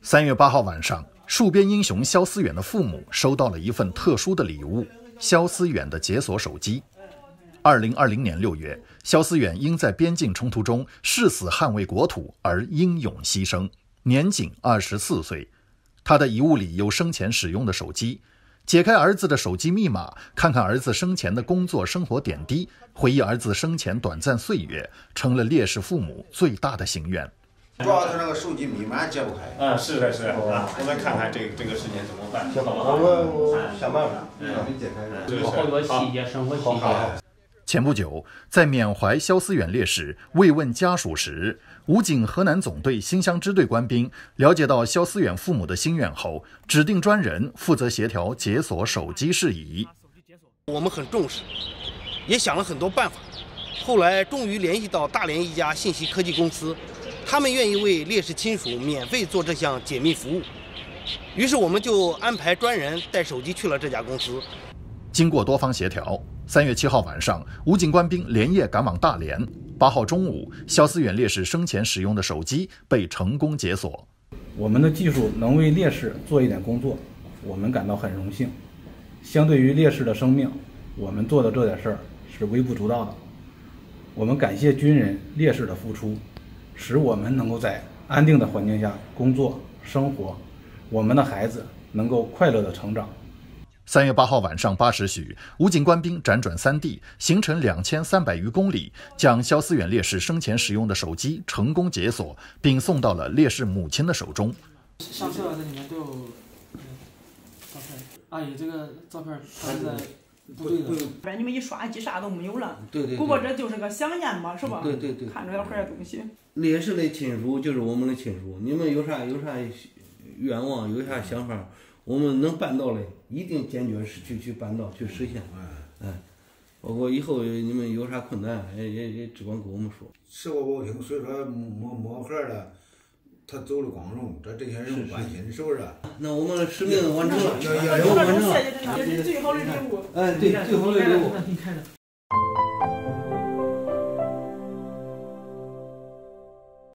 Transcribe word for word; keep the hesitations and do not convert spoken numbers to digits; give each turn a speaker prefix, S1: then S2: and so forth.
S1: 三月八号晚上，戍边英雄肖思远的父母收到了一份特殊的礼物——肖思远的解锁手机。二零二零年六月，肖思远因在边境冲突中誓死捍卫国土而英勇牺牲，年仅二十四岁。他的遗物里有生前使用的手机，解开儿子的手机密码，看看儿子生前的工作生活点滴，回忆儿子生前短暂岁月，成了烈士父母最大的心愿。
S2: 主要是那个手机密码解不开。
S3: 嗯，是的，是的啊，我们看看这个这个事情怎么办？
S2: 行，我我想办法让你解开。
S3: 这
S4: 好多细节，生活细节。
S1: 前不久，在缅怀肖思远烈士、慰问家属时，武警河南总队新乡支队官兵了解到肖思远父母的心愿后，指定专人负责协调解锁手机事宜。
S5: 我们很重视，也想了很多办法，后来终于联系到大连一家信息科技公司，他们愿意为烈士亲属免费做这项解密服务。于是我们就安排专人带手机去了这家公司。
S1: 经过多方协调，三月七号晚上，武警官兵连夜赶往大连。八号中午，肖思远烈士生前使用的手机被成功解锁。
S6: 我们的技术能为烈士做一点工作，我们感到很荣幸。相对于烈士的生命，我们做的这点事儿是微不足道的。我们感谢军人烈士的付出，使我们能够在安定的环境下工作生活，我们的孩子能够快乐的成长。
S1: 三月八号晚上八时许，武警官兵辗转三地，行程两千三百余公里，将肖思远烈士生前使用的手机成功解锁，并送到了烈士母亲的手中。
S4: 上车这里面都有照片，阿姨这个照片它是在部队的。
S7: 不然你们一刷机啥都没有了。
S8: 对对。
S7: 不过这就是个想念嘛，是吧？
S8: 对对对。
S7: 看着点坏东西。
S8: 烈士的亲属就是我们的亲属，你们有啥有啥愿望，有啥想法？我们能办到的，一定坚决去去办到，去实现。哎，包括以后你们有啥困难，也也也只管跟我们说。
S2: 吃过不听，所以说摸摸盒了，他走了光荣，这这些人不关心，是不是？
S8: 那我们使命完成了，
S7: 任务完成了，这是最好的礼物。
S8: 哎，对，最好的礼物。